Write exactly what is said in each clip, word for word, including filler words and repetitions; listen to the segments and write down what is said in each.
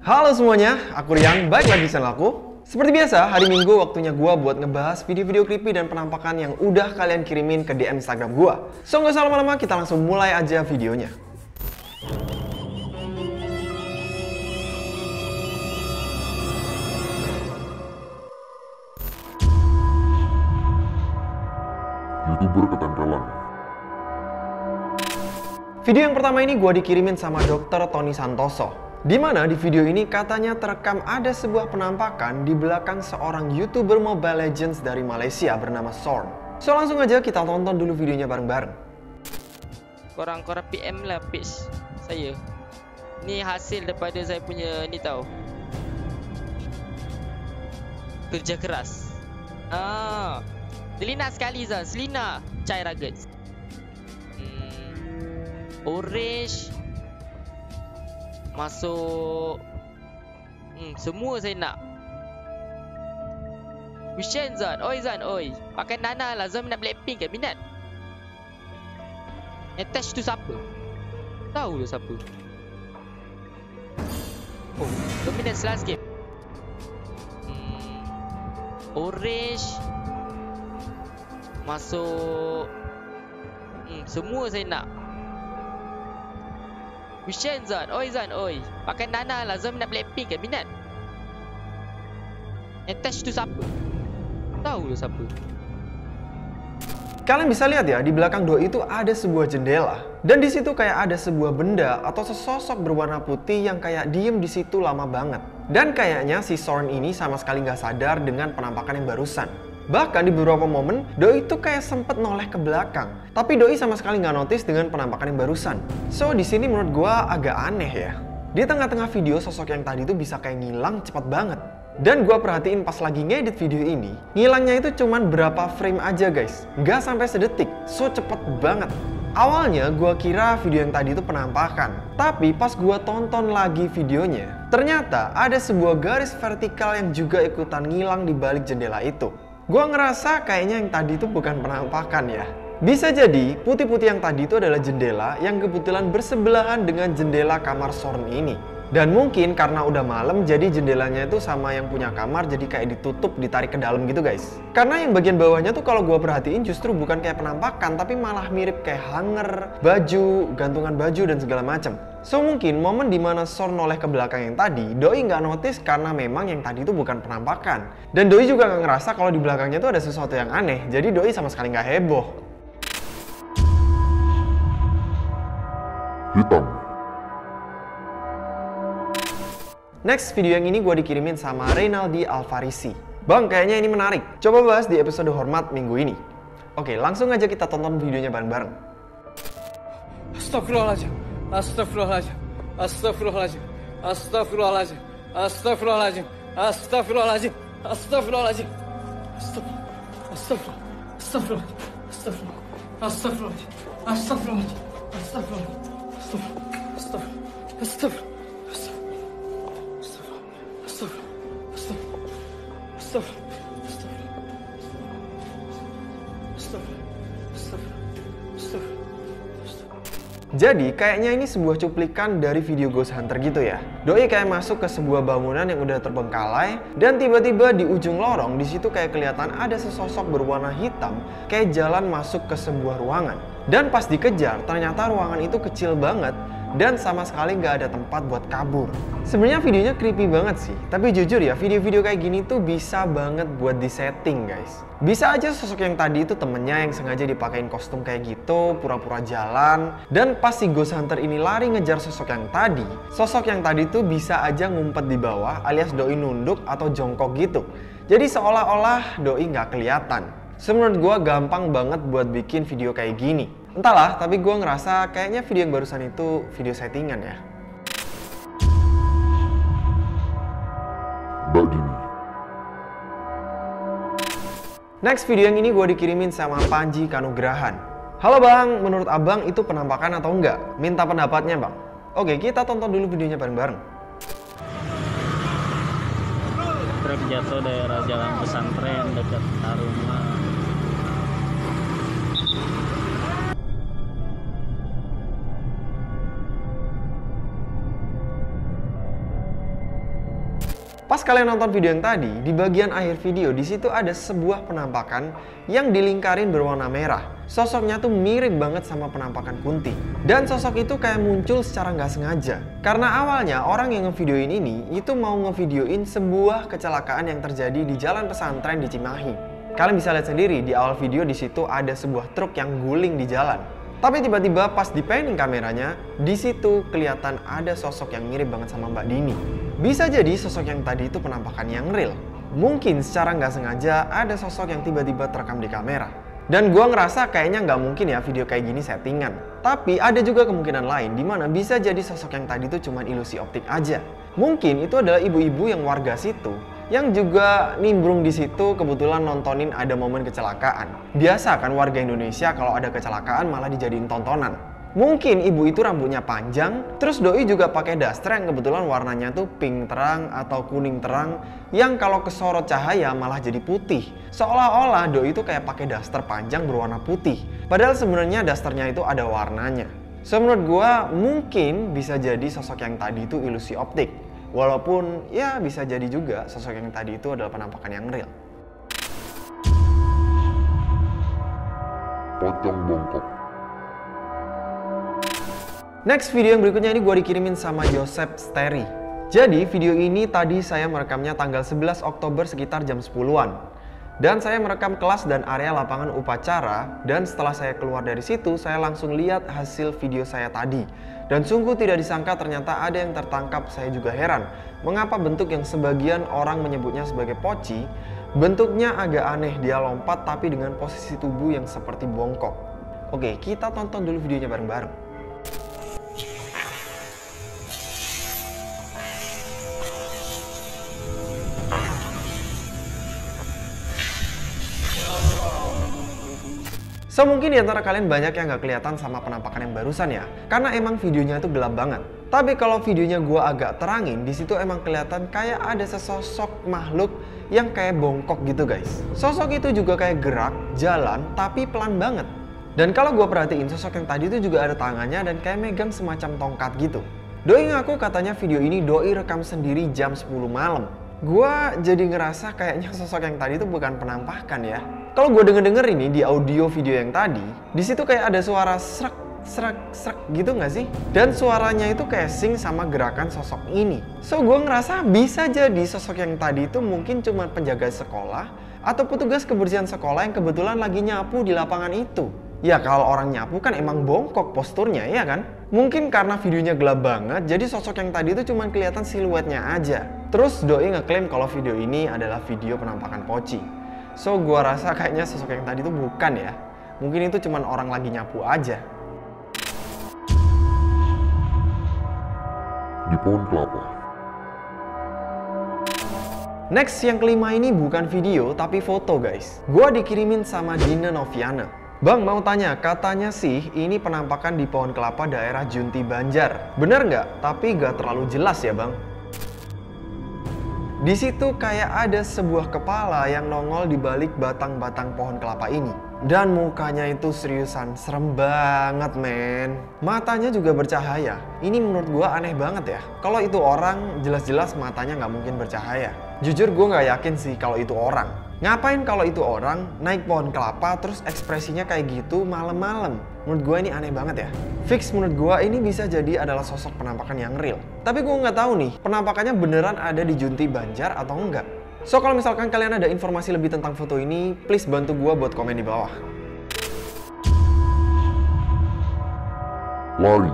Halo semuanya, aku Rian, balik lagi di channel aku. Seperti biasa, hari Minggu waktunya gua buat ngebahas video-video creepy dan penampakan yang udah kalian kirimin ke D M Instagram gua. So nggak usah lama-lama, kita langsung mulai aja videonya. YouTuber ketempelan. Video yang pertama ini gua dikirimin sama dokter Tony Santoso. Dimana di video ini katanya terekam ada sebuah penampakan di belakang seorang YouTuber Mobile Legends dari Malaysia bernama Sorn. So langsung aja kita tonton dulu videonya bareng-bareng. Korang-korang P M lah page saya. Ni hasil daripada saya punya ni tau, kerja keras. Ah, Selina sekali Zan, Selina Chai Rugged. hmm, Orange masuk. Hmm, semua saya nak. Wishen Zan, oi Zan, oi. Pakai Nana lah, Zan nak Blackpink kan, minat. Attach tu siapa? Tahu tu siapa? Oh, Dominance Landscape. Hmm, Orange masuk. Hmm, semua saya nak. Wishen Zan, oi Zan, oi. Pakai Nana lah, Zan nak Blackpink kan, minat. Attach tu siapa? Tahu tu siapa? Kalian bisa lihat ya, di belakang Doi itu ada sebuah jendela. Dan di situ kayak ada sebuah benda atau sesosok berwarna putih yang kayak diem di situ lama banget. Dan kayaknya si Sorn ini sama sekali nggak sadar dengan penampakan yang barusan. Bahkan di beberapa momen, Doi itu kayak sempet noleh ke belakang. Tapi Doi sama sekali nggak notice dengan penampakan yang barusan. So di sini menurut gua agak aneh ya. Di tengah-tengah video sosok yang tadi itu bisa kayak ngilang cepat banget. Dan gua perhatiin pas lagi ngedit video ini, ngilangnya itu cuman berapa frame aja guys. Nggak sampai sedetik, so cepet banget. Awalnya gua kira video yang tadi itu penampakan. Tapi pas gua tonton lagi videonya, ternyata ada sebuah garis vertikal yang juga ikutan ngilang di balik jendela itu. Gua ngerasa kayaknya yang tadi itu bukan penampakan ya. Bisa jadi putih-putih yang tadi itu adalah jendela yang kebetulan bersebelahan dengan jendela kamar Sorn ini. Dan mungkin karena udah malam jadi jendelanya itu sama yang punya kamar jadi kayak ditutup, ditarik ke dalam gitu guys. Karena yang bagian bawahnya tuh kalau gua perhatiin justru bukan kayak penampakan tapi malah mirip kayak hanger, baju, gantungan baju dan segala macam. So mungkin momen dimana Sorn noleh ke belakang yang tadi, Doi nggak notice karena memang yang tadi itu bukan penampakan. Dan Doi juga nggak ngerasa kalau di belakangnya tuh ada sesuatu yang aneh, jadi Doi sama sekali nggak heboh. Hitam. Next video yang ini gue dikirimin sama Reynaldi Alfarisi. Bang, kayaknya ini menarik. Coba bahas di episode Hormat minggu ini. Oke, langsung aja kita tonton videonya bareng-bareng. Astagfirullahaladzim. Astagfirullahaladzim. Astagfirullahaladzim. Astagfirullahaladzim. Astagfirullahaladzim. Astagfirullahaladzim. Astagfirullahaladzim. Astagfirullah. Astagfirullah. Astagfirullah. Astagfirullahaladzim. Astagfirullahaladzim. Astagfirullah. Astagfirullah. Astagfirullah. Jadi kayaknya ini sebuah cuplikan dari video Ghost Hunter gitu ya. Doi kayak masuk ke sebuah bangunan yang udah terbengkalai dan tiba-tiba di ujung lorong di situ kayak kelihatan ada sesosok berwarna hitam kayak jalan masuk ke sebuah ruangan. Dan pas dikejar ternyata ruangan itu kecil banget dan sama sekali nggak ada tempat buat kabur. Sebenarnya videonya creepy banget sih, tapi jujur ya video-video kayak gini tuh bisa banget buat disetting guys. Bisa aja sosok yang tadi itu temennya yang sengaja dipakein kostum kayak gitu, pura-pura jalan. Dan pas si Ghost Hunter ini lari ngejar sosok yang tadi, sosok yang tadi tuh bisa aja ngumpet di bawah alias Doi nunduk atau jongkok gitu. Jadi seolah-olah Doi nggak kelihatan. So, menurut gue gampang banget buat bikin video kayak gini. Entahlah, tapi gue ngerasa kayaknya video yang barusan itu video settingan ya. Mbak Dini. Next video yang ini gue dikirimin sama Panji Kanugrahan. Halo bang, menurut abang itu penampakan atau enggak? Minta pendapatnya bang. Oke, kita tonton dulu videonya bareng-bareng. Truk jatuh daerah Jalan Pesantren dekat Taruma. Pas kalian nonton video yang tadi, di bagian akhir video di situ ada sebuah penampakan yang dilingkarin berwarna merah. Sosoknya tuh mirip banget sama penampakan Kunti. Dan sosok itu kayak muncul secara nggak sengaja. Karena awalnya orang yang ngevideoin ini itu mau ngevideoin sebuah kecelakaan yang terjadi di jalan pesantren di Cimahi. Kalian bisa lihat sendiri di awal video di situ ada sebuah truk yang guling di jalan. Tapi tiba-tiba pas di panning kameranya, di situ kelihatan ada sosok yang mirip banget sama Mbak Dini. Bisa jadi sosok yang tadi itu penampakan yang real. Mungkin secara nggak sengaja ada sosok yang tiba-tiba terekam di kamera. Dan gua ngerasa kayaknya nggak mungkin ya video kayak gini settingan. Tapi ada juga kemungkinan lain di mana bisa jadi sosok yang tadi itu cuma ilusi optik aja. Mungkin itu adalah ibu-ibu yang warga situ yang juga nimbrung di situ kebetulan nontonin ada momen kecelakaan. Biasa kan warga Indonesia kalau ada kecelakaan malah dijadiin tontonan. Mungkin ibu itu rambutnya panjang, terus doi juga pakai daster yang kebetulan warnanya tuh pink terang atau kuning terang yang kalau kesorot cahaya malah jadi putih. Seolah-olah doi itu kayak pakai daster panjang berwarna putih. Padahal sebenarnya dasternya itu ada warnanya. So menurut gua mungkin bisa jadi sosok yang tadi itu ilusi optik. Walaupun ya bisa jadi juga sosok yang tadi itu adalah penampakan yang real. Pocong bongkok. Next video yang berikutnya ini gue dikirimin sama Joseph Steri. Jadi video ini tadi saya merekamnya tanggal sebelas Oktober sekitar jam sepuluhan. Dan saya merekam kelas dan area lapangan upacara. Dan setelah saya keluar dari situ, saya langsung lihat hasil video saya tadi. Dan sungguh tidak disangka ternyata ada yang tertangkap. Saya juga heran, mengapa bentuk yang sebagian orang menyebutnya sebagai poci, bentuknya agak aneh, dia lompat tapi dengan posisi tubuh yang seperti bongkok. Oke, kita tonton dulu videonya bareng-bareng. So mungkin diantara kalian banyak yang gak kelihatan sama penampakan yang barusan ya, karena emang videonya itu gelap banget. Tapi kalau videonya gua agak terangin, di situ emang kelihatan kayak ada sesosok makhluk yang kayak bongkok gitu guys. Sosok itu juga kayak gerak, jalan, tapi pelan banget. Dan kalau gua perhatiin sosok yang tadi itu juga ada tangannya dan kayak megang semacam tongkat gitu. Doi ngaku katanya video ini doi rekam sendiri jam sepuluh malam. Gua jadi ngerasa kayaknya sosok yang tadi itu bukan penampakan ya. Kalau gue denger-denger ini di audio video yang tadi, di situ kayak ada suara srek, srek, srek gitu nggak sih? Dan suaranya itu kayak sync sama gerakan sosok ini. So gue ngerasa bisa jadi sosok yang tadi itu mungkin cuma penjaga sekolah atau petugas kebersihan sekolah yang kebetulan lagi nyapu di lapangan itu. Ya kalau orang nyapu kan emang bongkok posturnya ya kan? Mungkin karena videonya gelap banget, jadi sosok yang tadi itu cuma kelihatan siluetnya aja. Terus doi ngeklaim kalau video ini adalah video penampakan poci. So gua rasa kayaknya sosok yang tadi itu bukan ya. Mungkin itu cuma orang lagi nyapu aja. Di pohon kelapa. Next yang kelima ini bukan video tapi foto guys. Gua dikirimin sama Dina Noviana. Bang mau tanya, katanya sih ini penampakan di pohon kelapa daerah Junti Banjar. Bener nggak? Tapi nggak terlalu jelas ya bang. Di situ kayak ada sebuah kepala yang nongol di balik batang-batang pohon kelapa ini. Dan mukanya itu seriusan serem banget men. Matanya juga bercahaya. Ini menurut gua aneh banget ya. Kalau itu orang, jelas-jelas matanya nggak mungkin bercahaya. Jujur gua nggak yakin sih kalau itu orang. Ngapain kalau itu orang naik pohon kelapa terus ekspresinya kayak gitu malam-malam? Menurut gue ini aneh banget ya. Fix menurut gue ini bisa jadi adalah sosok penampakan yang real. Tapi gue nggak tahu nih, penampakannya beneran ada di Junti Banjar atau enggak. So kalau misalkan kalian ada informasi lebih tentang foto ini, please bantu gue buat komen di bawah. Lari.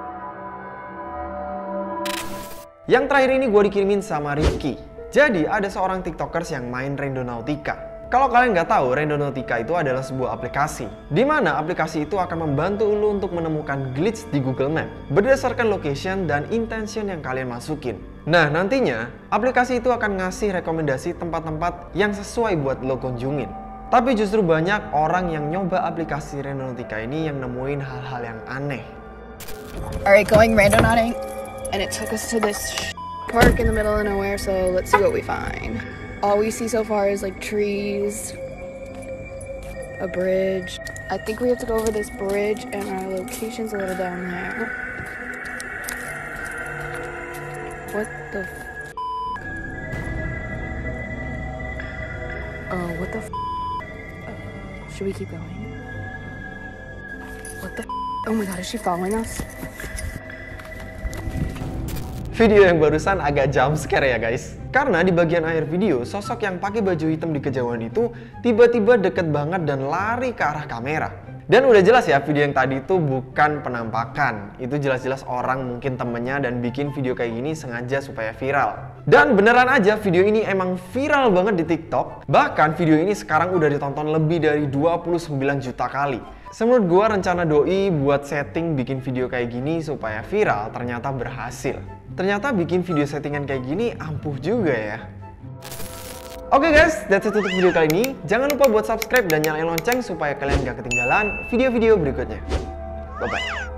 Yang terakhir ini gue dikirimin sama Rifki. Jadi ada seorang tiktokers yang main Randonautica. Kalau kalian nggak tahu, Randonautica itu adalah sebuah aplikasi di mana aplikasi itu akan membantu lo untuk menemukan glitch di Google Map berdasarkan location dan intention yang kalian masukin. Nah nantinya aplikasi itu akan ngasih rekomendasi tempat-tempat yang sesuai buat lo kunjungin. Tapi justru banyak orang yang nyoba aplikasi Randonautica ini yang nemuin hal-hal yang aneh. Alright, going randonauting, and it took us to this park in the middle of nowhere, so let's see what we find. All we see so far is like trees, a bridge. I think we have to go over this bridge and our location's a little down there. What the f Oh, what the f? Uh, should we keep going? What the f? Oh my god, is she following us? Video yang barusan agak jump scare ya guys. Karena di bagian akhir video, sosok yang pakai baju hitam di kejauhan itu tiba-tiba deket banget dan lari ke arah kamera. Dan udah jelas ya, video yang tadi itu bukan penampakan. Itu jelas-jelas orang mungkin temennya dan bikin video kayak gini sengaja supaya viral. Dan beneran aja, video ini emang viral banget di TikTok. Bahkan video ini sekarang udah ditonton lebih dari dua puluh sembilan juta kali. Menurut gua, rencana doi buat setting bikin video kayak gini supaya viral ternyata berhasil. Ternyata bikin video settingan kayak gini ampuh juga ya. Oke okay guys, that's it untuk video kali ini. Jangan lupa buat subscribe dan nyalain lonceng supaya kalian gak ketinggalan video-video berikutnya. Bye-bye.